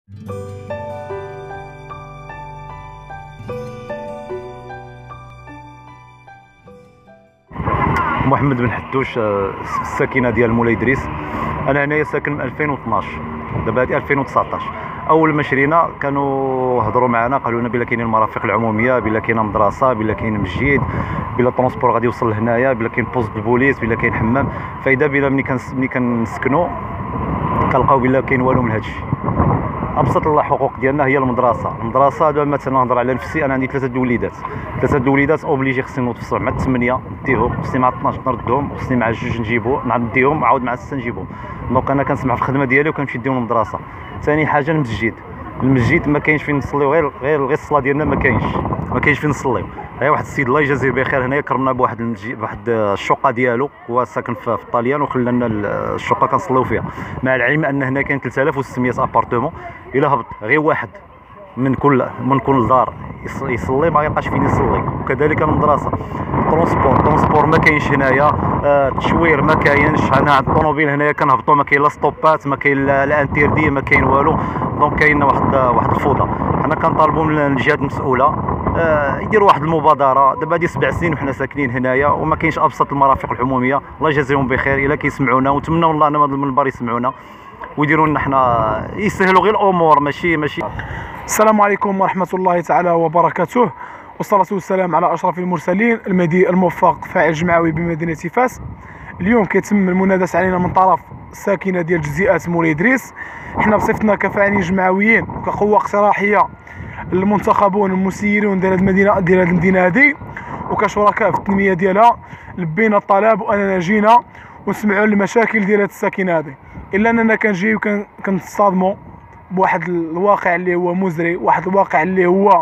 محمد بن حدوش، الساكنه ديال مولاي ادريس. انا هنايا ساكن من 2012، دابا هادي 2019. اول ما شرينا كانوا هضروا معنا، قالوا لنا بلا كاينين المرافق العموميه، بلا كاينه مدرسه، بلا كاين مسجد، بلا ترونسبور غادي يوصل لهنايا، بلا كاين بوست البوليس، بلا كاين حمام. فاذا بلا ملي كنسكنوا كنلقاو بلا كاين والو من هادشي. ابسط الحقوق ديالنا هي المدرسه دابا مثلا نهضر على نفسي، انا عندي ثلاثه الوليدات اوبليجي خصني نوصل مع 8 نديهم، خصني مع 12 نردهم، خصني مع 2 نجيبو نديهم، عاود مع 6 نجيبهم. دونك انا كنسمع في الخدمه ديالي وكنمشي نديهم للمدرسه. ثاني حاجه المسجد ما كاينش فين نصليو، غير الصلاه ديالنا ما كاينش فين نصليو. هي واحد السيد الله يجازيه بخير هنايا كرمنا بواحد المسجد، واحد الشقه ديالو، هو ساكن في الطاليان، وخلى لنا الشقه كنصليو فيها، مع العلم ان هنا كاين 3600 ابارتمون. الا هبط غير واحد من كل دار يصلي، ما يبقاش فين يصلي. وكذلك المدرسه، ترونسبور ما كاينش هنايا، التشوير ما كاينش. انا عند الطوموبيل هنايا كنهبطوا ما كاين لا ستوبات، ما كاين لا انتيردي، ما كاين والو. دونك كاين واحد الفوضى. حنا كنطالبوا من الجهات المسؤوله يديروا واحد المبادره. دابا هادي 7 سنين وحنا ساكنين هنايا وما كاينش ابسط المرافق العموميه. الله يجازيهم بخير الا كيسمعونا، ونتمنوا والله ان هذا المنبر يسمعونا ويديروا لنا حنا، يسهلوا غير الامور ماشي. السلام عليكم ورحمه الله تعالى وبركاته، والصلاه والسلام على اشرف المرسلين، المهدي الموفق فاعل جمعوي بمدينه فاس. اليوم كيتم المنادسه علينا من طرف الساكنه ديال جزيئات مولاي ادريس. حنا بصفتنا كفاعلين جمعويين وكقوه اقتراحيه المنتخبون المسيرون ديال المدينه هذه، وكشركاء في التنميه ديالها، لبينا الطلب واننا جينا ونسمعوا المشاكل ديال هاد الساكنه هذه. الا اننا كنجيو كنتصادموا بواحد الواقع اللي هو مزري، واحد الواقع اللي هو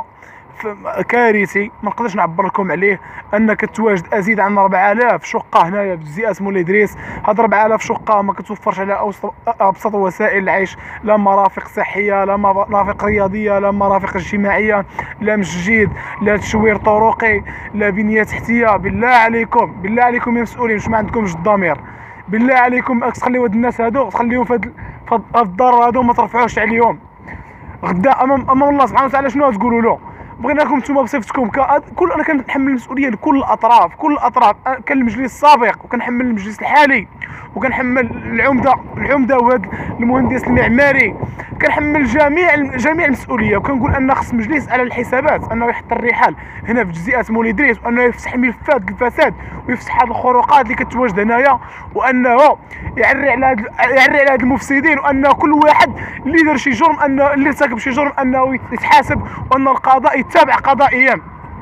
كارثي ما نقدرش نعبر لكم عليه. انك تواجد ازيد عن 4000 شقه هنايا في جزيئات مولاي ادريس. هاد 4000 شقه ما كتوفرش على ابسط وسائل العيش، لا مرافق صحيه، لا مرافق رياضيه، لا مرافق اجتماعيه، لا مسجد، لا تشوير طرقي، لا بنيه تحتيه. بالله عليكم يا مسؤولين، واش ما عندكمش الضمير؟ بالله عليكم تخليو هاد الناس هادو، تخليهم في الدار هادو، ما ترفعوش عليهم غدا امام الله سبحانه وتعالى. شنو تقولوا له؟ بغيناكم نتوما بصفتكم انا كنحمل المسؤوليه لكل الاطراف، كان المجلس السابق، وكنحمل المجلس الحالي، وكنحمل العمده وهذا المهندس المعماري، كنحمل جميع المسؤوليه. وكنقول ان خص مجلس على الحسابات انه يحط الرحال هنا في جزيئات مولاي ادريس، وانه يفتح ملفات الفساد ويفتح هذه الخروقات اللي كتواجد هنايا، وانه يعري على هاد المفسدين، وان كل واحد اللي دار شي جرم، انه اللي ارتكب شي جرم انه يتحاسب، وان القضاء يتابع قضائيا.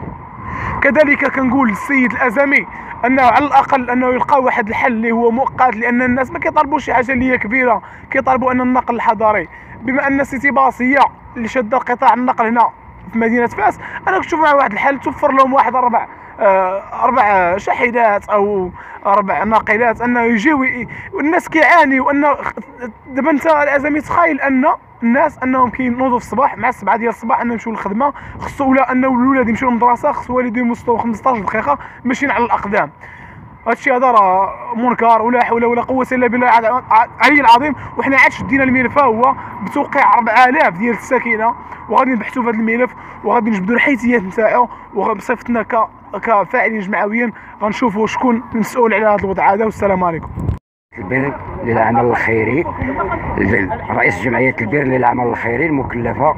كذلك كنقول للسيد الازمي انه على الاقل انه يلقى واحد الحل اللي هو مؤقت، لان الناس ما كيطالبوش شي حاجه اللي هي كبيره، كيطالبوا ان النقل الحضري. بما ان سيتي باصيه اللي شاده قطاع النقل هنا في مدينه فاس، انا كنت نشوف مع واحد الحل توفر لهم واحد اربع شاحنات او 4 ناقلات، انه يجيو والناس كيعاني. وان دابا انت الازمي تخيل ان الناس انهم كينوضوا في الصباح مع 7 ديال الصباح انهم يمشيو للخدمه، خصو ولا انه الولاد يمشيو للمدرسه، خصو والديهم يوصلوا 15 دقيقه ماشيين على الاقدام. هادشي هذا راه منكر، ولا حول ولا قوه الا بالله العلي العظيم. وحنا عاد شدينا الملف هو بتوقيع 4000 ديال الساكنه، وغادي نبحثوا في هذا الملف، وغادي نجبدوا الحيثيات نتاعو، وبصفتنا كفاعلين جمعويين غنشوفوا شكون المسؤول على هذا الوضع هذا. والسلام عليكم. البر للعمل الخيري، رئيس جمعيه البر للعمل الخيري المكلفه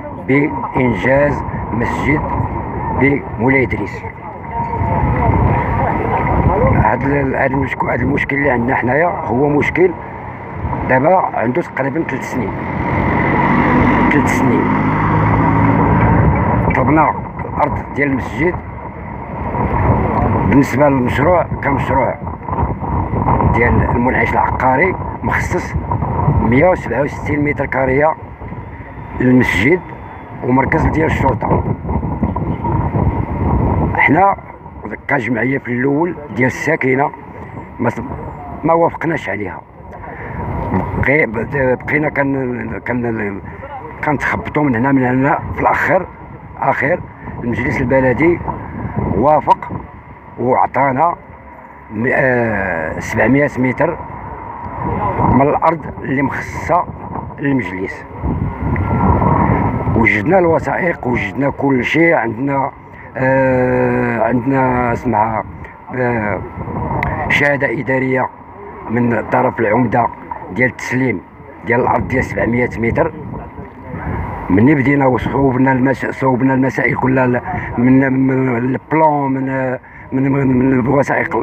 بانجاز مسجد بمولاي ادريس. هذا المشكل اللي عندنا حنايا هو مشكل دابا عنده تقريبا 3 سنين. طلبنا الارض ديال المسجد بالنسبه للمشروع كمشروع ديال المنعش العقاري، مخصص 167 متر كاريه للمسجد ومركز ديال الشرطه. حنا كجمعيه في الاول ديال الساكنه ما وافقناش عليها، بقينا كنتخبطوا من هنا في الاخر المجلس البلدي وافق وعطانا 700 متر من الارض اللي مخصصه للمجلس. وجدنا الوثائق، وجدنا كل شيء. عندنا اسمها شهاده اداريه من طرف العمده ديال التسليم ديال الارض ديال 700 متر. مني بدينا صوبنا المسائل كلها من البلان، من الوثائق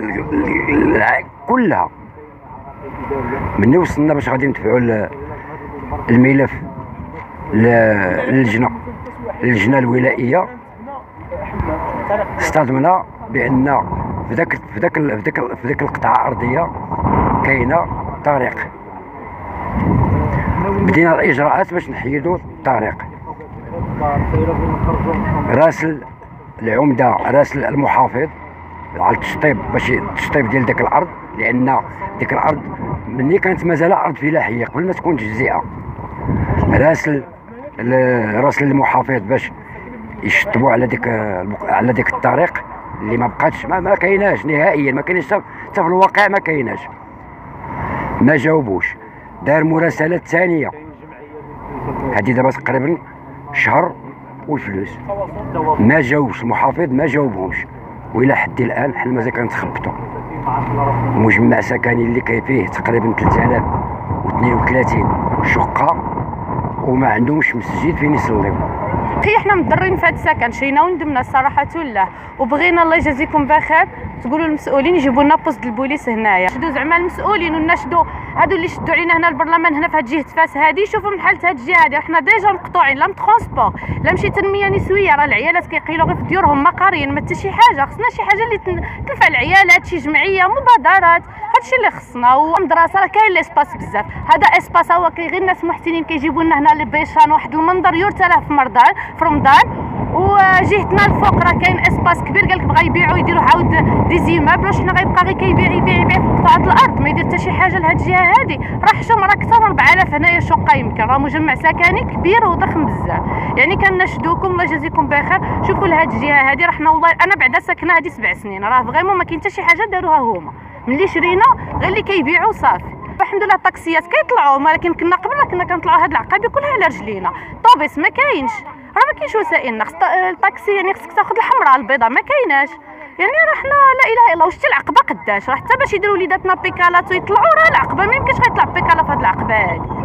كلها. مني وصلنا باش غادي ندفعوا الملف للجنه الولائيه، اصطدمنا بان في ذاك القطعه الارضيه كاينه طريق. بدينا الاجراءات باش نحيدوا الطريق. راسل العمده، راسل المحافظ على التشطيب، باش التشطيب ديال ديك الارض، لان ديك الارض مني كانت مازال ارض فلاحيه قبل ما تكون تجزئه. راسل المحافظ باش يشطبوا على ديك الطريق اللي ما بقاتش، ما كايناش نهائيا، ما كاينش حتى في الواقع، ما كايناش. ما جاوبوش. دار مراسلات ثانيه، هذه دابا تقريبا شهر والفلوس. ما جاوبش المحافظ، ما جاوبهمش. والى حد الان حنا مازال كنتخبطوا. مجمع سكني اللي كاين فيه تقريبا 3032 شقه، وما عندهمش مسجد فين يصليو. حنا مضرين في هذا السكن، شينا وندمنا الصراحه لله، وبغينا الله يجازيكم بخير تقولوا للمسؤولين يجيبوا لنا بوست البوليس هنايا، شدوا زعما المسؤولين ونشدوا هادو اللي شدوا علينا هنا البرلمان هنا في هاد جهه فاس هادي. شوفوا من حاله هاد الجهه هادي حنا ديجا مقطوعين، لا ترونسبور لا مشي تنميه نسويه، راه العيالات كيقيلوا غير في ديورهم ما قاريين ما حتى شي حاجه. خصنا شي حاجه اللي تنفع العيالات، شي جمعيه، مبادرات، هادشي اللي خصنا. ومدرسه راه كاين ليسباس بزاف، هذا اسباس هو غير الناس محسنين كيجيبوا لنا هنا لبيشان واحد المنظر يرتلى في رمضان. وجهتنا الفوق راه كاين اسباس كبير، قالك بغا يبيعوا يديروا عاود دي زيمابل، واش حنا غيبقى غير كيبيع في قطعه الارض ما يدير حتى شي حاجه لهاد الجهه هادي؟ راه حشوم، راه اكثر من 4000 هنايا شقه، يمكن راه مجمع سكني كبير وضخم بزاف. يعني كنشدوكم الله يجازيكم بخير، شوفوا لهاد الجهه هادي. راه حنا والله انا بعدا ساكنه هادي 7 سنين، راه فريمون ما كاين حتى شي حاجه داروها هما ملي شرينا، غير اللي كيبيعوا صافي. الحمد لله الطاكسيات كيطلعوا، ولكن كنا قبل كنا كنطلعوا هاد العقابي كلها على رجلينا. طوبيس ما كاينش، راه ما كاينش وسائل نقص. الطاكسي يعني خصك تاخذ الحمراء البيضاء ما كايناش. يعني راه حنا لا اله الا الله. وشتي العقبه قداش راه حتى باش يديروا وليداتنا بيكالات ويطلعوا، راه العقبه ما يمكنش غيطلع بيكالا في هاد العقبه هادي.